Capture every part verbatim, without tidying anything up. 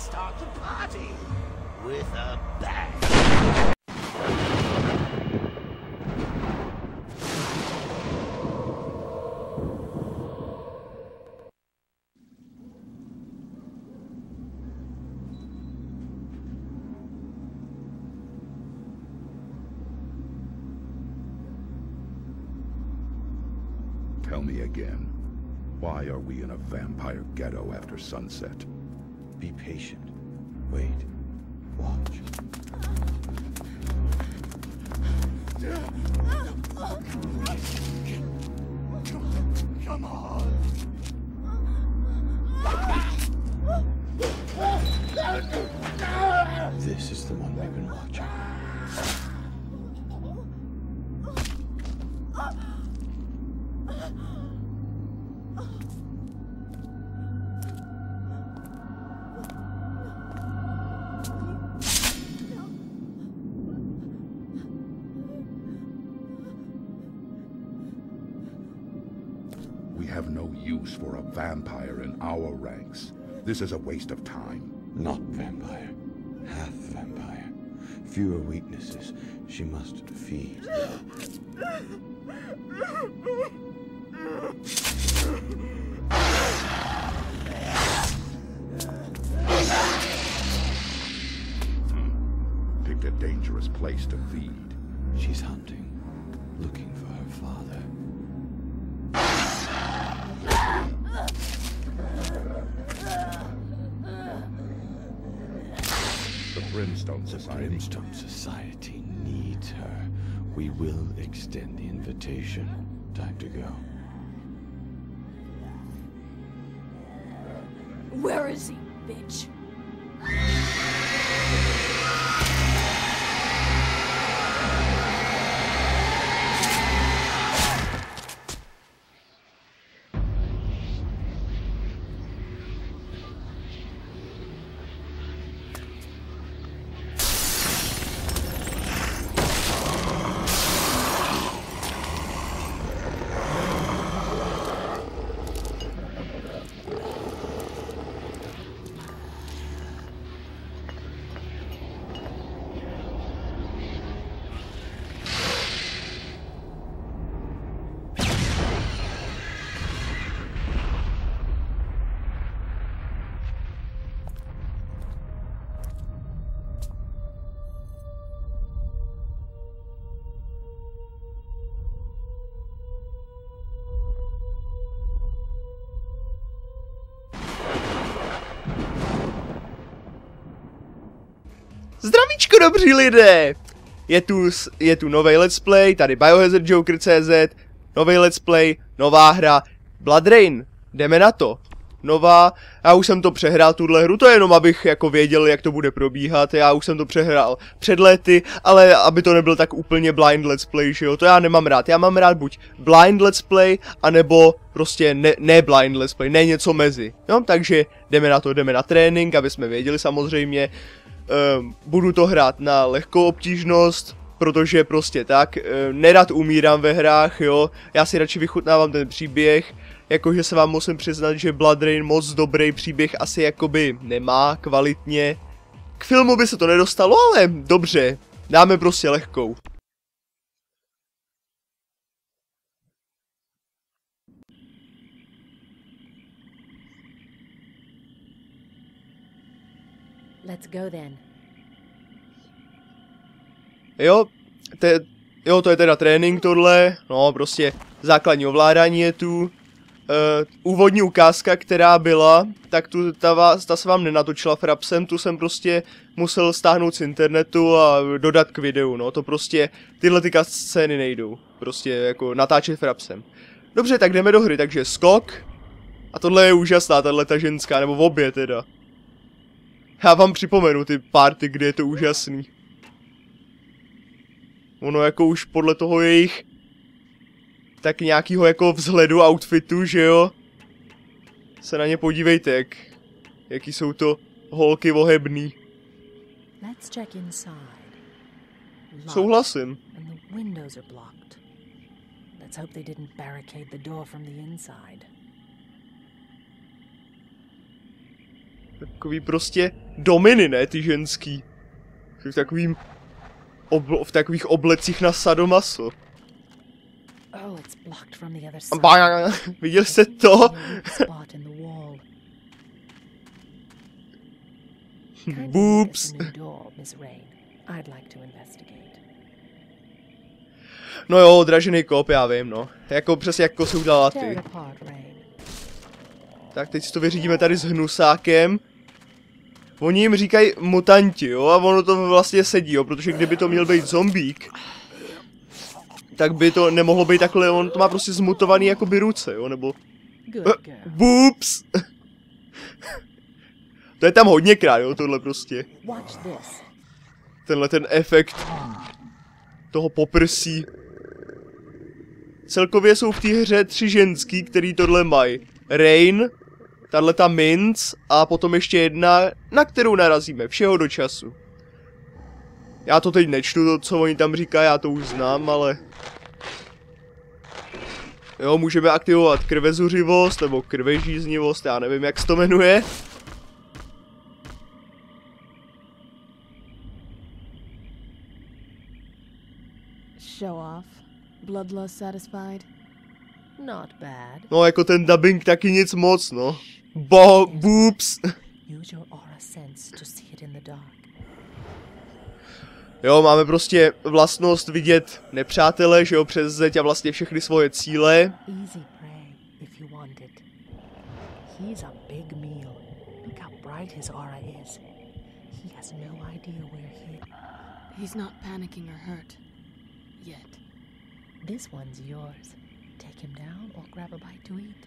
start the party with a bang. Tell me again, why are we in a vampire ghetto after sunset? Be patient. Wait. Watch. Come on. This is the one we've been watching. We have no use for a vampire in our ranks. This is a waste of time. Not vampire. Half vampire. Fewer weaknesses. She must feed. Picked a dangerous place to feed. She's hunting. Looking for her father. The Brimstone Society. Brimstone Society needs her. We will extend the invitation. Time to go. Where is he, bitch? Zdravíčko, dobří lidé! Je tu, je tu nový let's play, tady Biohazard Joker tečka cé zet, nový let's play, nová hra, Blood Rain, jdeme na to. Nová, já už jsem to přehrál tuhle hru, to je jenom abych jako věděl, jak to bude probíhat, já už jsem to přehrál před lety, ale aby to nebyl tak úplně blind let's play, že jo, to já nemám rád, já mám rád buď blind let's play, anebo prostě ne, ne blind let's play, ne něco mezi, jo, takže jdeme na to, jdeme na trénink, aby jsme věděli samozřejmě. Um, budu to hrát na lehkou obtížnost, protože prostě tak, um, nerad umírám ve hrách, jo, já si radši vychutnávám ten příběh, jakože se vám musím přiznat, že Blood Rain moc dobrý příběh asi jakoby nemá kvalitně. K filmu by se to nedostalo, ale dobře, dáme prostě lehkou. Let's go then. Jo, te, jo, to je teda trénink tohle, no prostě základní ovládání je tu. Uh, úvodní ukázka, která byla, tak tu, ta, vás, ta se vám nenatočila frapsem, tu jsem prostě musel stáhnout z internetu a dodat k videu, no to prostě, tyhle ty scény nejdou, prostě jako natáčet frapsem. Dobře, tak jdeme do hry, takže skok, a tohle je úžasná, tato ženská, nebo v obě teda. Já vám připomenu ty party, kde je to úžasný. Ono jako už podle toho jejich tak nějakýho jako vzhledu, outfitu, že jo? Se na ně podívejte, jak, jaký jsou to holky ohebný. Souhlasím. Takový prostě dominy, ne, ty ženský. V takovým... Obl v takových oblecích na sadomaso. Oh, it's blocked from the other side. Bá, viděl jste to? Boobs. No jo, dražený kop, já vím, no. Jako přesně jako se udělala ty. Tak teď si to vyřídíme tady s hnusákem. Oni jim říkají mutanti, jo, a ono to vlastně sedí, jo, protože kdyby to měl být zombík, tak by to nemohlo být takhle, on to má prostě zmutovaný jakoby ruce, jo, nebo... Uh, boobs! To je tam hodněkrát, jo, tohle prostě. Tenhle ten efekt toho poprsí. Celkově jsou v té hře tři ženský, který tohle mají. Rain, tahleta Minc a potom ještě jedna, na kterou narazíme, všeho do času. Já to teď nečtu, to, co oni tam říkají, já to už znám, ale... Jo, můžeme aktivovat krvezuřivost, nebo krvežíznivost, já nevím, jak se to jmenuje. Show off. Bloodlust satisfied? Not bad. No, jako ten dubbing taky nic moc, no. Bo, boobs. Use your aura sense to see it in the dark. Jo, máme prostě vlastnost vidět nepřátele, že jo, přes zeď a vlastně všechny svoje cíle. Easy prey if you want it. He's a big meal. Look how bright his aura is. He has no idea where he... He's not panicking or hurt. Yet. This one's yours. Take him down or grab a bite to eat.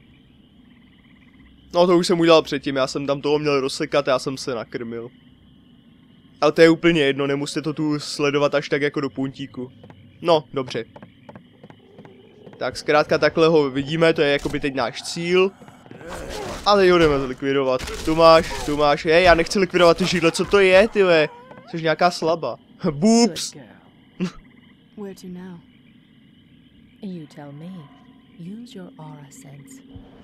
No to už jsem udělal předtím, já jsem tam toho měl rozsekat a já jsem se nakrmil. Ale to je úplně jedno, nemusíte to tu sledovat až tak jako do puntíku. No, dobře. Tak zkrátka takhle ho vidíme, to je jakoby teď náš cíl. Ale jo, jdeme zlikvidovat. Tu máš, tu máš, hej, já nechci likvidovat ty židle, co to je, tyhle? Jsi nějaká slaba. Boobs. Where to now? You tell me. Use your aura sense.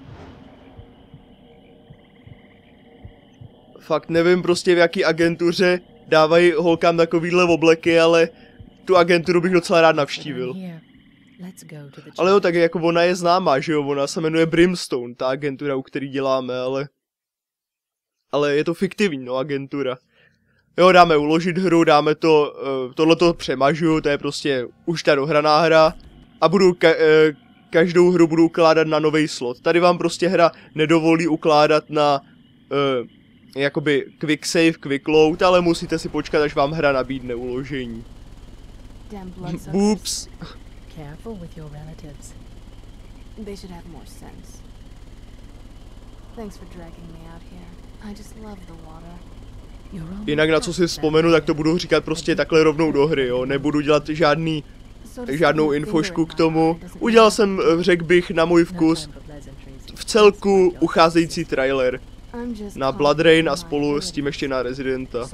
Fakt nevím prostě v jaký agentuře dávají holkám takovýhle obleky, ale tu agenturu bych docela rád navštívil. Ale jo, tak jako ona je známá, že jo, ona se jmenuje Brimstone, ta agentura, u který děláme, ale... Ale je to fiktivní, no, agentura. Jo, dáme uložit hru, dáme to, uh, tohleto přemažu, to je prostě už ta dohraná hra. A budu, ka uh, každou hru budu ukládat na nový slot. Tady vám prostě hra nedovolí ukládat na... Uh, jakoby quick save, quick load, ale musíte si počkat, až vám hra nabídne uložení. Boobs. Careful with your relatives. They should have more sense. Thanks for dragging me out here. I just love the water. Jinak na co si vzpomenu, tak to budu říkat prostě takhle rovnou do hry, jo. Nebudu dělat žádný, žádnou infošku k tomu. Udělal jsem, řekl bych, na můj vkus v celku ucházející trailer na Blood Rain a spolu s tím ještě na Residenta.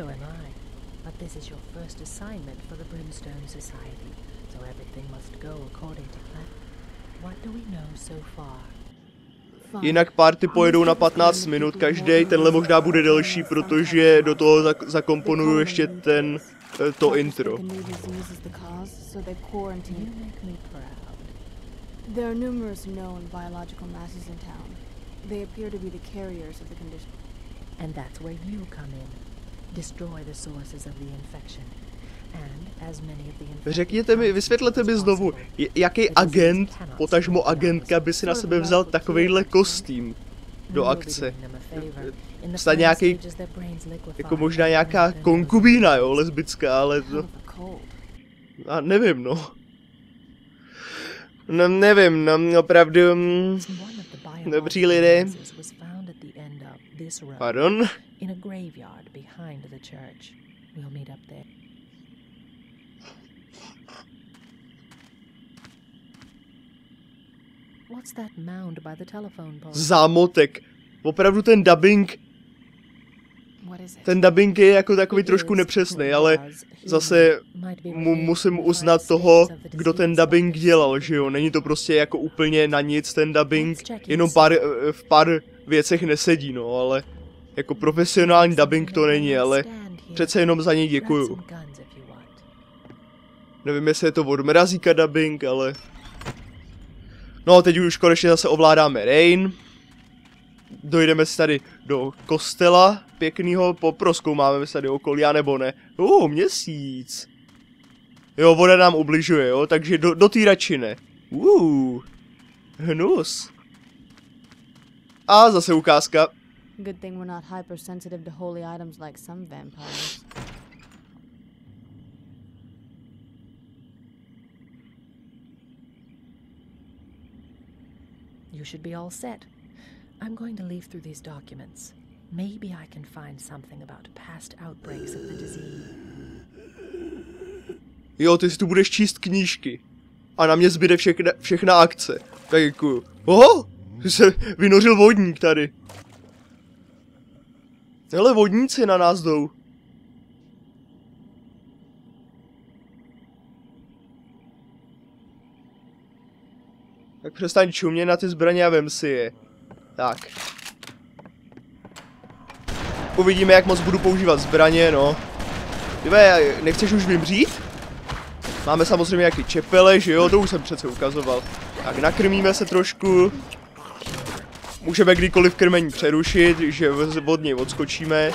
Jinak party pojedou na patnáct minut každý, tenhle možná bude delší, protože do toho zak zakomponuju ještě ten, to intro. There are numerous known biological masses in town. They appear to be the carriers of the condition. And that's where you come in. Destroy the sources of the infection. And as many of the infected... Řekněte mi, vysvětlete mi znovu, jaký agent, potažmo agentka by si na sebe vzal takovejhle kostým do akce? Snad nějaký, jako možná nějaká konkubína, jo, lesbická, ale to... A nevím, no. No, nevím, no, opravdu... Dobří lidé. Pardon? Zámotek. Opravdu ten dubbing... Ten dubbing je jako takový trošku nepřesný, ale zase mu musím uznat toho, kdo ten dubbing dělal, že jo. Není to prostě jako úplně na nic ten dubbing, jenom pár, v pár věcech nesedí, no, ale Jako profesionální dubbing to není, ale přece jenom za něj děkuju. Nevím, jestli je to od Mrazíka dubbing, ale... No, teď už konečně zase ovládáme Rain. Dojdeme si tady do kostela pěknýho, poprozkoumáme si tady okolí, a nebo ne. Uh, měsíc. Jo, voda nám ubližuje, jo, takže do, do té radši ne. Uh, hnus. A zase ukázka. Good thing we're not hypersensitive to holy items like some vampires. You should be all set. I'm going to leaf through these documents. Maybe I can find something about past outbreaks of the disease. Jo, ty si tu budeš číst knížky. A na mě zbyde všechna, všechna akce. Tak děkuju. Oho! Se vynořil vodník tady. Hele, vodníci na nás jdou. Tak přestaň čumět na ty zbraně a vem si je. Tak. Uvidíme, jak moc budu používat zbraně, no. Tyve, nechceš už vymřít? Máme samozřejmě nějaký čepele, že jo? To už jsem přece ukazoval. Tak nakrmíme se trošku. Můžeme kdykoliv krmení přerušit, že od něj odskočíme.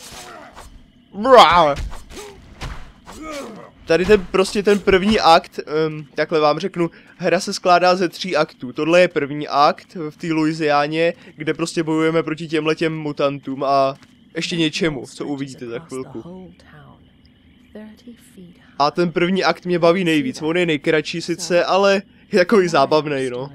Tady ten prostě ten první akt, um, takhle vám řeknu, hra se skládá ze tří aktů. Tohle je první akt v té Louisianě, kde prostě bojujeme proti těmhletěm mutantům a ještě něčemu, co uvidíte za chvilku. A ten první akt mě baví nejvíc, on je nejkratší sice, ale je takový zábavný, no.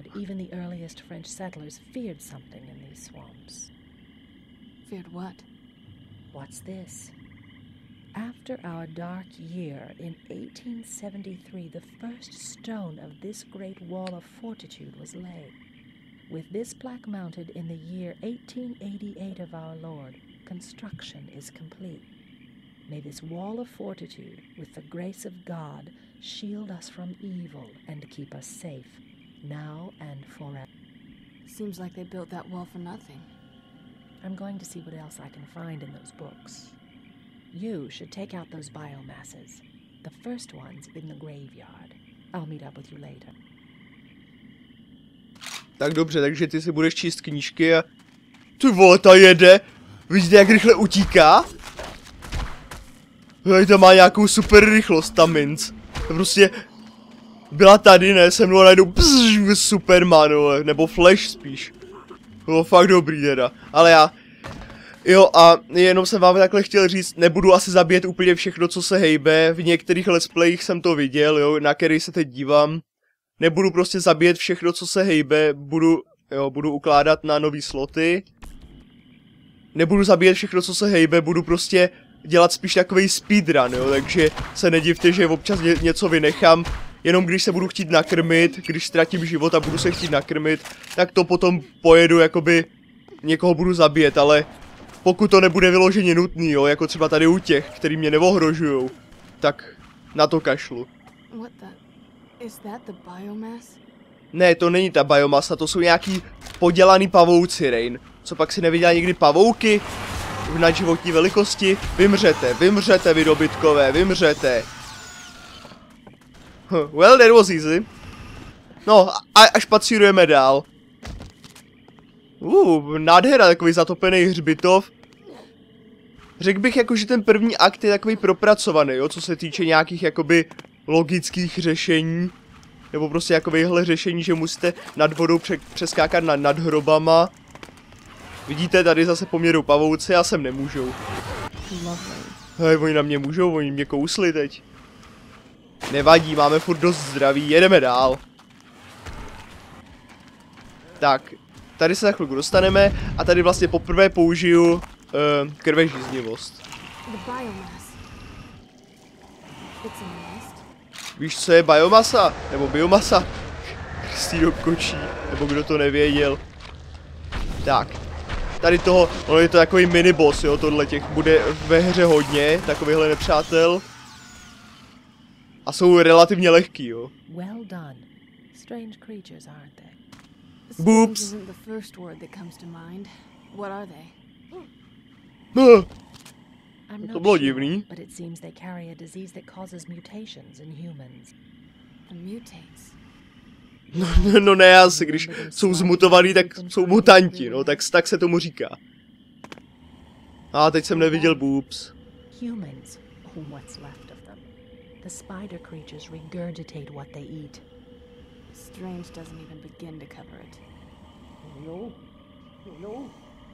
Feared what? What's this? After our dark year in eighteen seventy-three, the first stone of this great wall of fortitude was laid. With this plaque mounted in the year eighteen eighty-eight of our Lord, construction is complete. May this wall of fortitude, with the grace of God, shield us from evil and keep us safe, now and forever. Seems like they built that wall for nothing. I'm going to see what else I can find in those books. You should take out those biomasses. The first one's in the graveyard. I'll meet up with you later. Tak dobře, takže ty si budeš číst knížky a... Ty vole, ta jede! Vidíte, jak rychle utíká? Tady to má nějakou super rychlost, ta minc. Prostě... Byla tady, ne, se mnou najednou pzz, Superman, nebo Flash spíš. Bylo fakt dobrý teda, ale já... Jo, a jenom jsem vám takhle chtěl říct, nebudu asi zabíjet úplně všechno, co se hejbe, v některých let's playích jsem to viděl, jo, na který se teď dívám. Nebudu prostě zabíjet všechno, co se hejbe, budu, jo, budu ukládat na nový sloty. Nebudu zabíjet všechno, co se hejbe, budu prostě dělat spíš takový speedrun, jo, takže se nedivte, že občas ně, něco vynechám. Jenom když se budu chtít nakrmit, když ztratím život a budu se chtít nakrmit, tak to potom pojedu, jakoby někoho budu zabíjet, ale pokud to nebude vyloženě nutný, jo, jako třeba tady u těch, který mě neohrožujou, tak na to kašlu. What the? Is that the biomass? Ne, to není ta biomasa, to jsou nějaký podělaný pavouci, Rain. Co pak si neviděla někdy pavouky? V nadživotní velikosti? Vymřete, vymřete, vy dobytkové, vymřete. Huh, well, that was easy. No, a, až pacírujeme dál. Uh, nádhera, takový zatopený hřbitov. Řekl bych jako, že ten první akt je takový propracovaný, jo, co se týče nějakých jakoby logických řešení. Nebo prostě jakobyhle řešení, že musíte nad vodou pře přeskákat nad, nad hrobama. Vidíte, tady zase poměrou pavouci, já sem nemůžou. Hej, oni na mě můžou, oni mě kousli teď. Nevadí, máme furt dost zdraví, jedeme dál. Tak, tady se za chvilku dostaneme a tady vlastně poprvé použiju uh, krvežíznivost. Víš, co je biomasa? Nebo biomasa? Kristýno kočí, nebo kdo to nevěděl. Tak, tady toho, ono je to takový miniboss, jo, tohle těch bude ve hře hodně, takovýhle nepřátel. A jsou relativně lehký, jo. Well done. Strange creatures, aren't they? Boobs. Isn't the first word that comes to mind. What are they? Huh. I'm To not bylo sure, divný. but it seems they carry a disease that causes mutations in humans. The mutates. No, no ne, asi, když jsou zmutovaný, tak jsou mutanti, no, tak, tak se tomu říká. A teď jsem neviděl boobs. Humans, or what's left of them. The spider creatures regurgitate what they eat. Strange doesn't even begin to cover it. No. No.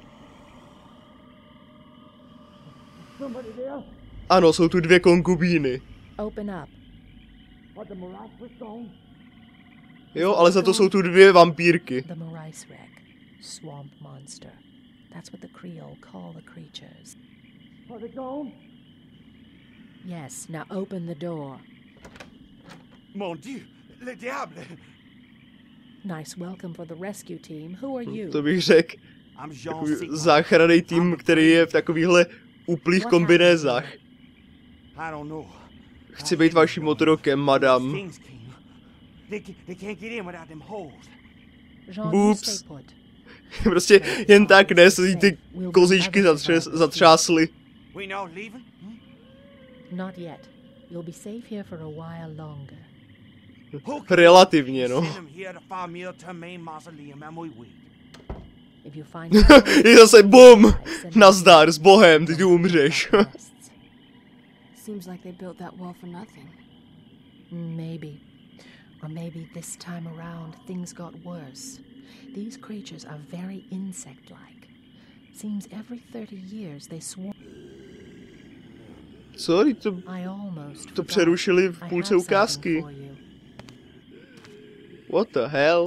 Somebody there? Ano, jsou tu dvě konkubíny. Open up. What the Mirage was gone? Jo, ale za to jsou tu dvě vampírky. The Marais wreck. Swamp monster. That's what the Creole call the creatures. Are they gone? Yes, now open the door. Mon Dieu, le diable! Nice welcome for the rescue team. Who are you? To bych řekl. I'm Jean Takový Sigmund. záchranný tým, který je v takovýchhle úplných kombinézách. I don't know. Chci být vaším otrokem, madam. Things came. They, ca- they can't get in without them holes. Jean, you Boobs. stay put. Prostě jen tak ne, se ty kozičky zatřes, zatřásly. We now leaving? Hmm? Not yet. You'll be safe here for a while longer. Okay. Relativně, no. Send them here to Famille Termain Mausoleum and we wait. If you find Je zase bum! Nazdar, s bohem, ty tu umřeš. Seems like they built that wall for nothing. Maybe. Or maybe this time around things got worse. These creatures are very insect-like. Seems every thirty years they swarm. Co? Teď to, I almost to forgot. přerušili v I půlce have ukázky. something for you. What the hell?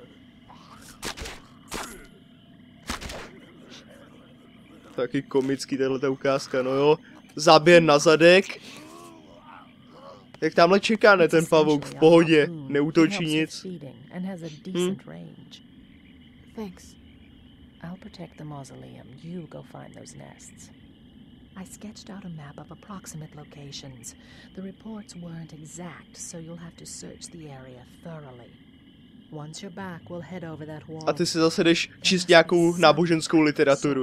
Taky komický tato ukázka, no jo. Záběr na zadek. Jak tamhle čeká, ne, ten pavouk v pohodě, neútočí nic. Hmm. Thanks. I'll protect the mausoleum. You go find those nests. I sketched out a map of approximate locations. The reports weren't exact, so you'll have to search the area thoroughly. Once you're back, we'll head over that wall. A ty si zase jdeš číst nějakou náboženskou literaturu.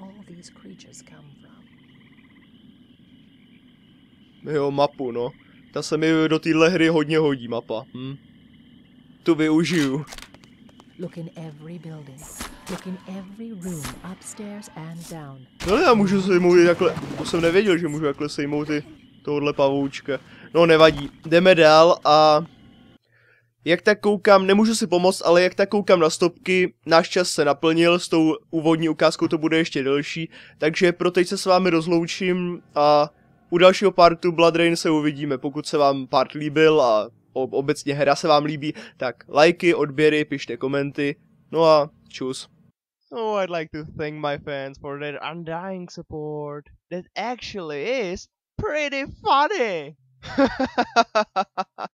Jo, mapu, no. Ta se mi do téhle hry hodně hodí, mapa. Hm. Tu využiju. Look in every building. Look in every room, upstairs and down. No já můžu sejmout i takhle, to jsem nevěděl, že můžu takhle sejmout i tohohle pavoučka. No nevadí, jdeme dál a... Jak tak koukám, nemůžu si pomoct, ale jak tak koukám na stopky, náš čas se naplnil, s tou úvodní ukázkou to bude ještě delší, takže pro teď se s vámi rozloučím a u dalšího partu Blood Rain se uvidíme. Pokud se vám part líbil a obecně hra se vám líbí, tak lajky, odběry, pište komenty, no a čus. Oh, I'd like to thank my fans for their undying support. That actually is pretty funny.